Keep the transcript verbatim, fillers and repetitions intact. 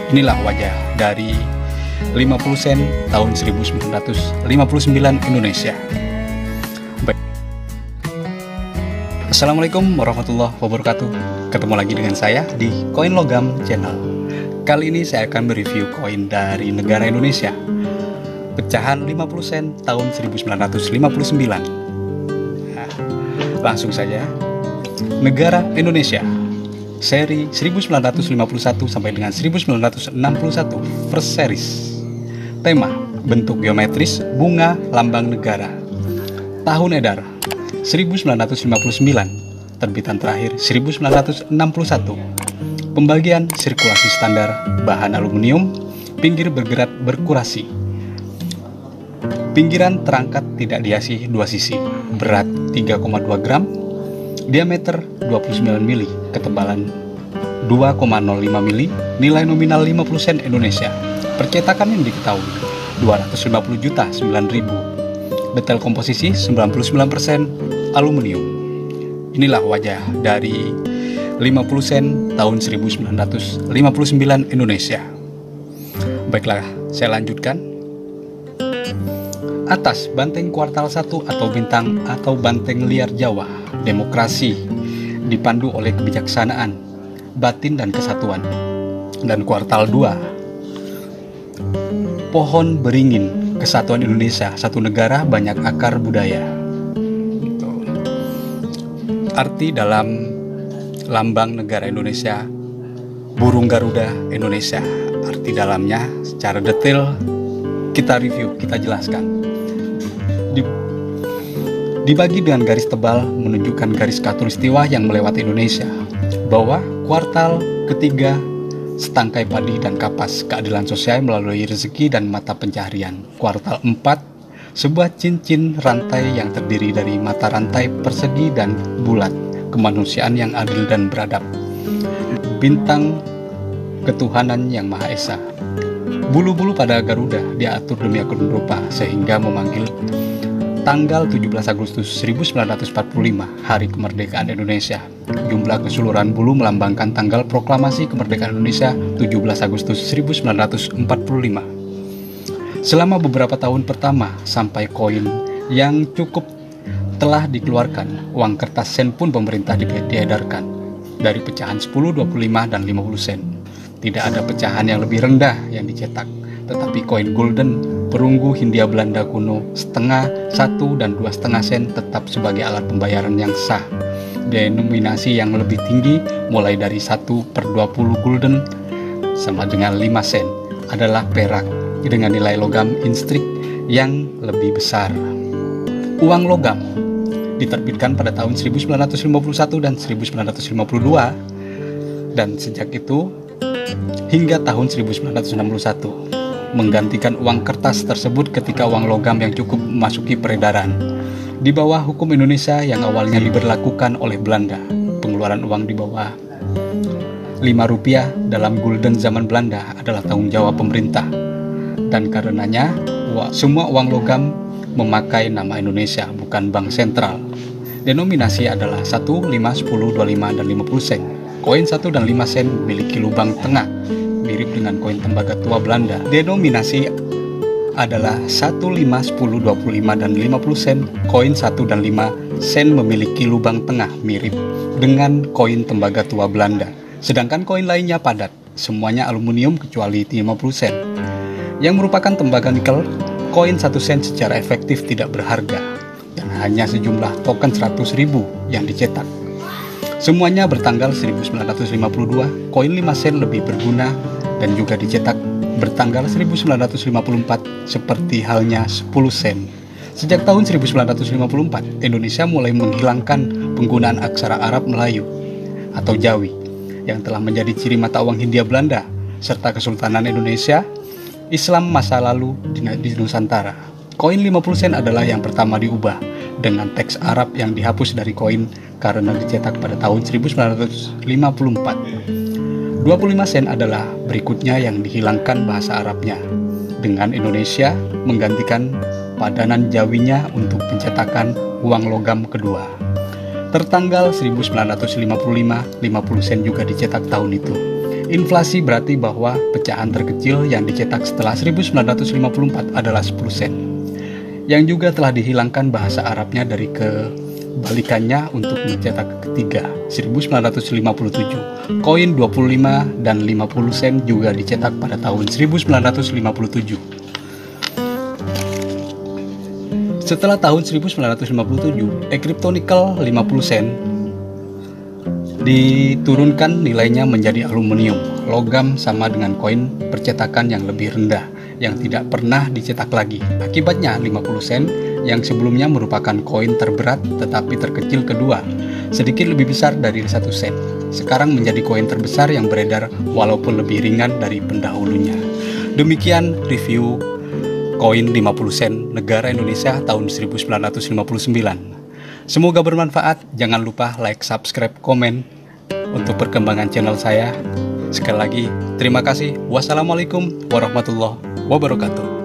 Inilah wajah dari lima puluh sen tahun seribu sembilan ratus lima puluh sembilan Indonesia. Baik. Assalamualaikum warahmatullahi wabarakatuh. Ketemu lagi dengan saya di Koin Logam Channel. Kali ini saya akan mereview koin dari negara Indonesia, pecahan lima puluh sen tahun seribu sembilan ratus lima puluh sembilan. Nah, langsung saja. Negara Indonesia, seri seribu sembilan ratus lima puluh satu sampai dengan seribu sembilan ratus enam puluh satu, first series. Tema, bentuk geometris, bunga, lambang negara. Tahun edar, seribu sembilan ratus lima puluh sembilan. Terbitan terakhir, seribu sembilan ratus enam puluh satu. Pembagian sirkulasi standar, bahan aluminium, pinggir bergerak berkurasi. Pinggiran terangkat tidak dihiasi dua sisi, berat tiga koma dua gram, diameter dua puluh sembilan mili, ketebalan dua koma nol lima mili, nilai nominal lima puluh sen Indonesia. Percetakan yang diketahui dua ratus lima puluh juta sembilan ribu. Detail komposisi sembilan puluh sembilan persen aluminium. Inilah wajah dari lima puluh sen tahun seribu sembilan ratus lima puluh sembilan Indonesia. Baiklah, saya lanjutkan. Atas, banteng kuartal satu atau bintang atau banteng liar Jawa, demokrasi, dipandu oleh kebijaksanaan, batin dan kesatuan. Dan kuartal dua, pohon beringin, kesatuan Indonesia, satu negara banyak akar budaya. Arti dalam lambang negara Indonesia, burung Garuda Indonesia. Arti dalamnya secara detail kita review, kita jelaskan. Dibagi dengan garis tebal menunjukkan garis khatulistiwa yang melewati Indonesia. Bawah, kuartal ketiga, setangkai padi dan kapas, keadilan sosial melalui rezeki dan mata pencaharian. Kuartal empat, sebuah cincin rantai yang terdiri dari mata rantai persegi dan bulat, kemanusiaan yang adil dan beradab. Bintang ketuhanan yang Maha Esa. Bulu-bulu pada Garuda diatur demikian rupa sehingga memanggil tanggal tujuh belas Agustus seribu sembilan ratus empat puluh lima, Hari Kemerdekaan Indonesia. Jumlah keseluruhan bulu melambangkan tanggal proklamasi kemerdekaan Indonesia tujuh belas Agustus seribu sembilan ratus empat puluh lima. Selama beberapa tahun pertama sampai koin yang cukup telah dikeluarkan, uang kertas sen pun pemerintah diedarkan dari pecahan sepuluh, dua puluh lima, dan lima puluh sen. Tidak ada pecahan yang lebih rendah yang dicetak, tetapi koin golden perunggu Hindia Belanda kuno setengah, satu, dan dua setengah sen tetap sebagai alat pembayaran yang sah. Denominasi yang lebih tinggi mulai dari satu per dua puluh gulden sama dengan lima sen adalah perak dengan nilai logam instrik yang lebih besar. Uang logam diterbitkan pada tahun seribu sembilan ratus lima puluh satu dan seribu sembilan ratus lima puluh dua, dan sejak itu hingga tahun seribu sembilan ratus enam puluh satu menggantikan uang kertas tersebut ketika uang logam yang cukup memasuki peredaran. Di bawah hukum Indonesia yang awalnya diberlakukan oleh Belanda, pengeluaran uang di bawah lima rupiah dalam gulden zaman Belanda adalah tanggung jawab pemerintah. Dan karenanya semua uang logam memakai nama Indonesia, bukan bank sentral. Denominasi adalah satu, lima, sepuluh, dua puluh lima, dan lima puluh sen. Koin satu dan lima sen memiliki lubang tengah, mirip dengan koin tembaga tua Belanda. Denominasi adalah satu, lima, sepuluh, dua puluh lima, dan lima puluh sen. Koin satu dan lima sen memiliki lubang tengah, mirip dengan koin tembaga tua Belanda. Sedangkan koin lainnya padat, semuanya aluminium kecuali lima puluh sen, yang merupakan tembaga nikel. Koin satu sen secara efektif tidak berharga, dan hanya sejumlah token seratus ribu yang dicetak. Semuanya bertanggal seribu sembilan ratus lima puluh dua, koin lima sen lebih berguna dan juga dicetak bertanggal seribu sembilan ratus lima puluh empat seperti halnya sepuluh sen. Sejak tahun seribu sembilan ratus lima puluh empat, Indonesia mulai menghilangkan penggunaan aksara Arab Melayu atau Jawi yang telah menjadi ciri mata uang Hindia Belanda serta Kesultanan Indonesia Islam masa lalu di, di Nusantara. Koin lima puluh sen adalah yang pertama diubah dengan teks Arab yang dihapus dari koin karena dicetak pada tahun seribu sembilan ratus lima puluh empat. dua puluh lima sen adalah berikutnya yang dihilangkan bahasa Arabnya, dengan Indonesia menggantikan padanan Jawinya untuk pencetakan uang logam kedua. Tertanggal seribu sembilan ratus lima puluh lima, lima puluh sen juga dicetak tahun itu. Inflasi berarti bahwa pecahan terkecil yang dicetak setelah seribu sembilan ratus lima puluh empat adalah sepuluh sen, yang juga telah dihilangkan bahasa Arabnya dari kebalikannya untuk mencetak ketiga, seribu sembilan ratus lima puluh tujuh. Koin dua puluh lima dan lima puluh sen juga dicetak pada tahun seribu sembilan ratus lima puluh tujuh. Setelah tahun seribu sembilan ratus lima puluh tujuh, e-crypto nikel lima puluh sen diturunkan nilainya menjadi aluminium, logam sama dengan koin percetakan yang lebih rendah, yang tidak pernah dicetak lagi. Akibatnya lima puluh sen yang sebelumnya merupakan koin terberat tetapi terkecil kedua, sedikit lebih besar dari satu sen, sekarang menjadi koin terbesar yang beredar walaupun lebih ringan dari pendahulunya. Demikian review koin lima puluh sen negara Indonesia tahun seribu sembilan ratus lima puluh sembilan. Semoga bermanfaat. Jangan lupa like, subscribe, komen untuk perkembangan channel saya. Sekali lagi, terima kasih. Wassalamualaikum warahmatullahi wabarakatuh.